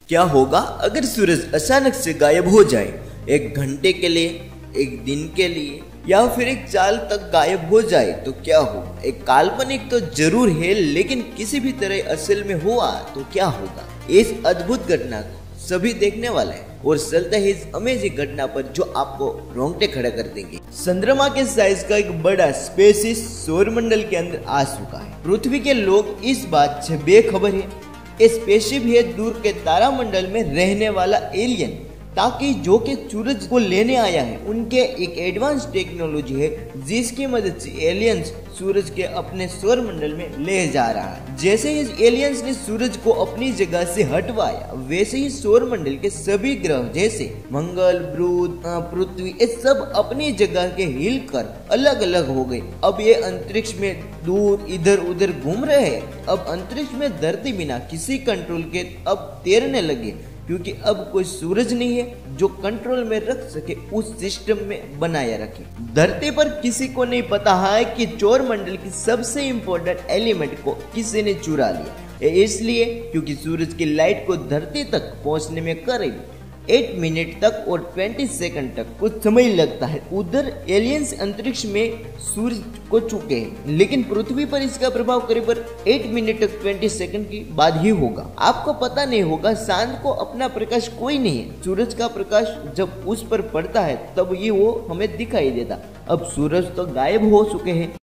क्या होगा अगर सूरज अचानक से गायब हो जाए? एक घंटे के लिए, एक दिन के लिए, या फिर एक साल तक गायब हो जाए तो क्या हो? एक काल्पनिक तो जरूर है, लेकिन किसी भी तरह असल में हुआ तो क्या होगा? इस अद्भुत घटना को सभी देखने वाले हैं और चलते हैं इस अमेजिंग घटना पर जो आपको रोंगटे खड़ा कर देंगे। चंद्रमा के साइज का एक बड़ा स्पेसिस सौर मंडल के अंदर आ चुका है। पृथ्वी के लोग इस बात से बेखबर है। स्पेसशिप है दूर के तारामंडल में रहने वाला एलियन, ताकि जो कि सूरज को लेने आया है उनके एक एडवांस टेक्नोलॉजी है जिसकी मदद से एलियंस सूरज के अपने सौर मंडल में ले जा रहा है। जैसे ही एलियंस ने सूरज को अपनी जगह से हटवाया, वैसे ही सौर मंडल के सभी ग्रह जैसे मंगल, बुध, पृथ्वी, ये सब अपनी जगह के हिलकर अलग अलग हो गए। अब ये अंतरिक्ष में दूर इधर उधर घूम रहे हैं। अब अंतरिक्ष में धरती बिना किसी कंट्रोल के अब तैरने लगे, क्योंकि अब कोई सूरज नहीं है जो कंट्रोल में रख सके, उस सिस्टम में बनाया रखे। धरती पर किसी को नहीं पता है कि सौर मंडल की सबसे इम्पोर्टेंट एलिमेंट को किसी ने चुरा लिया। इसलिए क्योंकि सूरज की लाइट को धरती तक पहुंचने में करीब 8 मिनट तक और 20 सेकंड तक कुछ समय लगता है। उधर एलियंस अंतरिक्ष में सूरज को चुके हैं, लेकिन पृथ्वी पर इसका प्रभाव करीब 8 मिनट तक 20 सेकंड की बाद ही होगा। आपको पता नहीं होगा, चांद को अपना प्रकाश कोई नहीं है। सूरज का प्रकाश जब उस पर पड़ता है तब ये वो हमें दिखाई देता। अब सूरज तो गायब हो चुके हैं।